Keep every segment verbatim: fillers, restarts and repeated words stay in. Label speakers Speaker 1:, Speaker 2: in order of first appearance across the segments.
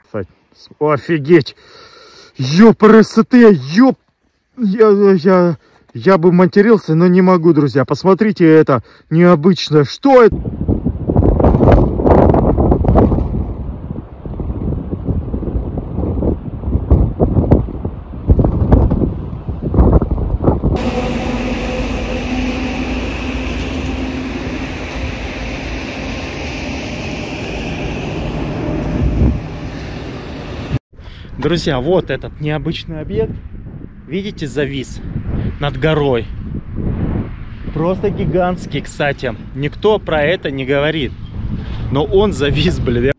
Speaker 1: Офигеть! Ёпрст, ёп... Я, я, я бы матерился, но не могу, друзья. Посмотрите, это необычно. Что это? Друзья, вот этот необычный объект, видите, завис над горой. Просто гигантский, кстати. Никто про это не говорит. Но он завис, блин.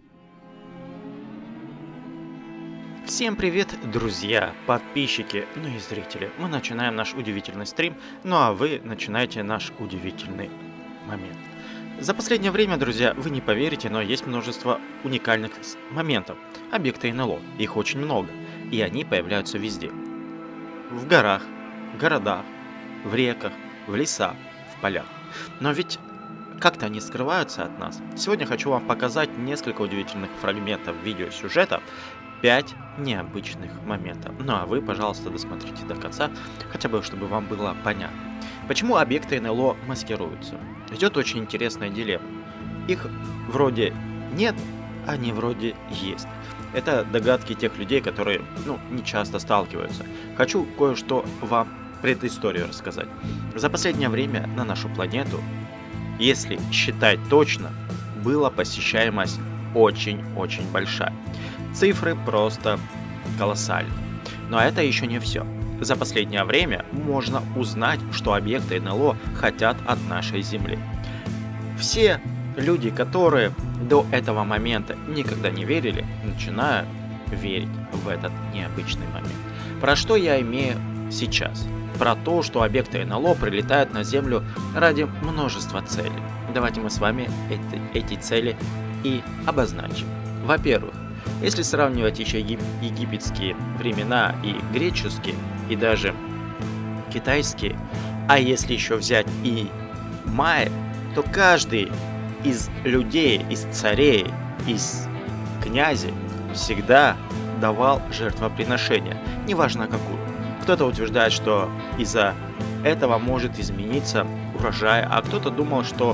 Speaker 1: Всем привет, друзья, подписчики, ну и зрители. Мы начинаем наш удивительный стрим, ну а вы начинаете наш удивительный момент. За последнее время, друзья, вы не поверите, но есть множество уникальных моментов. Объекты эн эл о, их очень много, и они появляются везде. В горах, в городах, в реках, в лесах, в полях. Но ведь как-то они скрываются от нас. Сегодня хочу вам показать несколько удивительных фрагментов видеосюжета, пять необычных моментов. Ну а вы, пожалуйста, досмотрите до конца, хотя бы чтобы вам было понятно. Почему объекты эн эл о маскируются? Идет очень интересная дилемма. Их вроде нет, а не вроде есть. Это догадки тех людей, которые, ну, не часто сталкиваются. Хочу кое-что вам предысторию рассказать. За последнее время на нашу планету, если считать точно, была посещаемость очень-очень большая. Цифры просто колоссальные. Но это еще не все. За последнее время можно узнать, что объекты эн эл о хотят от нашей Земли. Все люди, которые до этого момента никогда не верили, начинают верить в этот необычный момент. Про что я имею сейчас? Про то, что объекты эн эл о прилетают на Землю ради множества целей. Давайте мы с вами эти, эти цели и обозначим. Во-первых, если сравнивать еще егип египетские времена и греческие, и даже китайские, а если еще взять и майя, то каждый из людей, из царей, из князей всегда давал жертвоприношение, неважно какую. Кто-то утверждает, что из-за этого может измениться урожай, а кто-то думал, что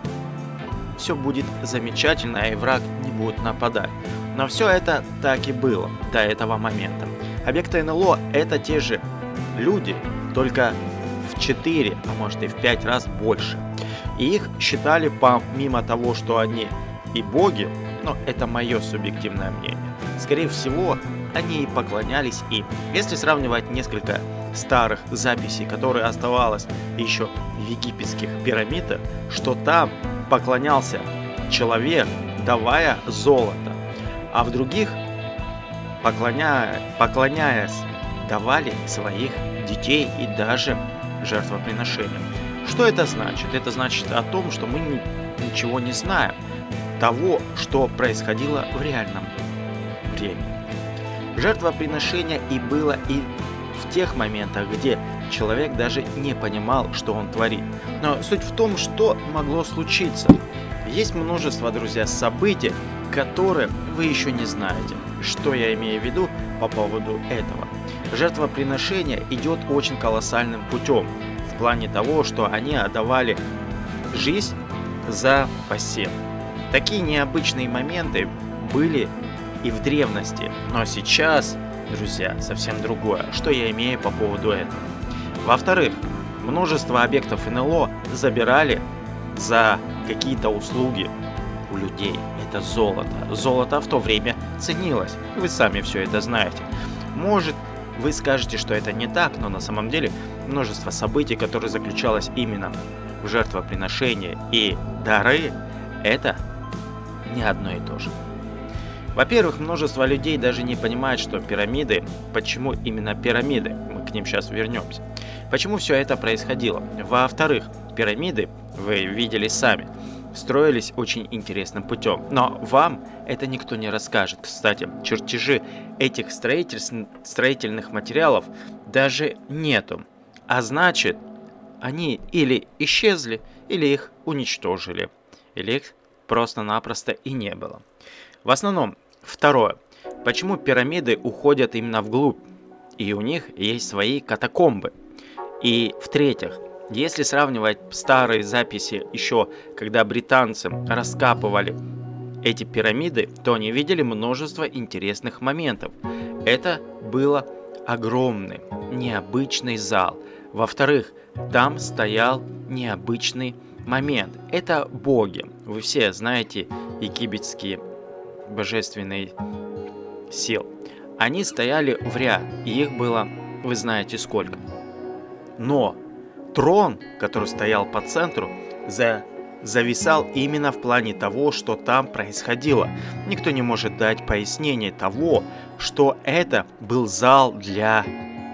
Speaker 1: все будет замечательно, и враг не будет нападать. Но все это так и было до этого момента. Объекты эн эл о это те же люди, только в четыре, а может и в пять раз больше. И их считали, помимо того, что они и боги, но это мое субъективное мнение, скорее всего, они и поклонялись им. Если сравнивать несколько старых записей, которые оставалось еще в египетских пирамидах, что там поклонялся человек, давая золото, а в других, поклоняя, поклоняясь, давали своих детей и даже жертвоприношения. Что это значит? Это значит о том, что мы ничего не знаем того, что происходило в реальном времени. Жертвоприношение и было и в тех моментах, где человек даже не понимал, что он творит. Но суть в том, что могло случиться. Есть множество, друзья, событий, которые вы еще не знаете. Что я имею в виду по поводу этого? Жертвоприношение идет очень колоссальным путем. В плане того, что они отдавали жизнь за посев. Такие необычные моменты были и в древности. Но сейчас, друзья, совсем другое. Что я имею по поводу этого? Во-вторых, множество объектов эн эл о забирали за какие-то услуги у людей. Это золото. Золото в то время ценилось. Вы сами все это знаете. Может, вы скажете, что это не так, но на самом деле множество событий, которые заключалось именно в жертвоприношении и дары, это не одно и то же. Во-первых, множество людей даже не понимает, что пирамиды, почему именно пирамиды, мы к ним сейчас вернемся. Почему все это происходило? Во-вторых, пирамиды, вы видели сами, строились очень интересным путем. Но вам это никто не расскажет. Кстати, чертежи этих строительных материалов даже нету. А значит, они или исчезли, или их уничтожили. Или их просто-напросто и не было. В основном, второе. Почему пирамиды уходят именно вглубь, и у них есть свои катакомбы. И в-третьих, если сравнивать старые записи еще, когда британцы раскапывали эти пирамиды, то они видели множество интересных моментов. Это было огромный, необычный зал. Во-вторых, там стоял необычный момент. Это боги. Вы все знаете египетские божественные силы. Они стояли в ряд, и их было, вы знаете сколько. Но трон, который стоял по центру, за... зависал именно в плане того, что там происходило. Никто не может дать пояснение того, что это был зал для...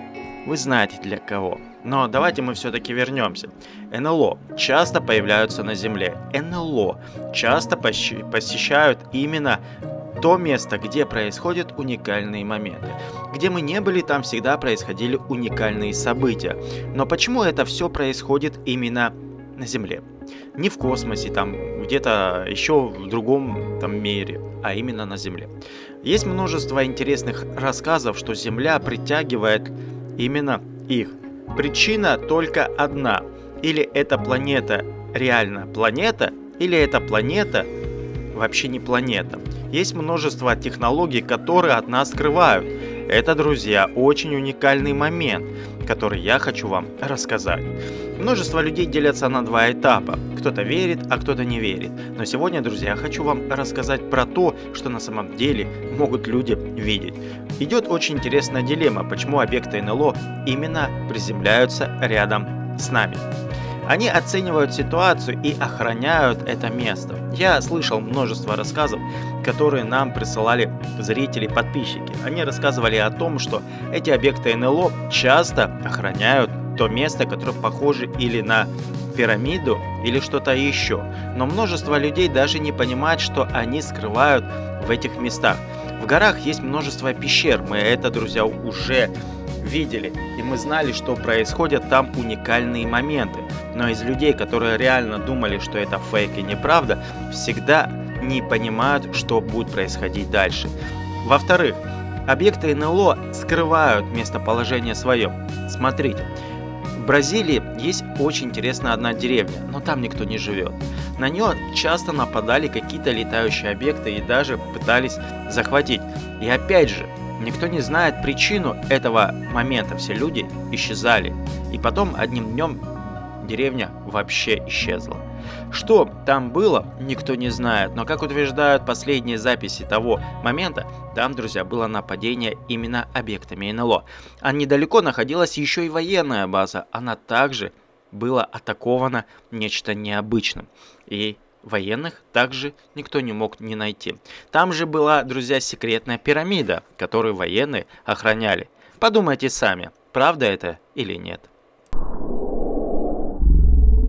Speaker 1: Вы знаете для кого. Но давайте мы все-таки вернемся. эн эл о часто появляются на Земле. эн эл о часто посещают именно то место, где происходят уникальные моменты. Где мы не были, там всегда происходили уникальные события. Но почему это все происходит именно на Земле? Не в космосе, там где-то еще в другом там мире, а именно на Земле. Есть множество интересных рассказов, что Земля притягивает именно их. Причина только одна. Или эта планета реально планета, или эта планета вообще не планета. Есть множество технологий, которые от нас скрывают. Это, друзья, очень уникальный момент, который я хочу вам рассказать. Множество людей делятся на два этапа. Кто-то верит, а кто-то не верит. Но сегодня, друзья, я хочу вам рассказать про то, что на самом деле могут люди видеть. Идет очень интересная дилемма, почему объекты эн эл о именно приземляются рядом с нами. Они оценивают ситуацию и охраняют это место. Я слышал множество рассказов, которые нам присылали зрители, подписчики. Они рассказывали о том, что эти объекты эн эл о часто охраняют то место, которое похоже или на пирамиду, или что-то еще. Но множество людей даже не понимают, что они скрывают в этих местах. В горах есть множество пещер, мы это, друзья, уже видели, и мы знали, что происходят там уникальные моменты. Но из людей, которые реально думали, что это фейк и неправда, всегда не понимают, что будет происходить дальше. Во-вторых, объекты эн эл о скрывают местоположение свое. Смотрите, в Бразилии есть очень интересная одна деревня, но там никто не живет. На нее часто нападали какие-то летающие объекты и даже пытались захватить. И опять же, никто не знает причину этого момента, все люди исчезали. И потом одним днем деревня вообще исчезла. Что там было, никто не знает, но как утверждают последние записи того момента, там, друзья, было нападение именно объектами эн эл о. А недалеко находилась еще и военная база, она также была атакована нечто необычным. И военных также никто не мог не найти. Там же была, друзья, секретная пирамида, которую военные охраняли. Подумайте сами, правда это или нет.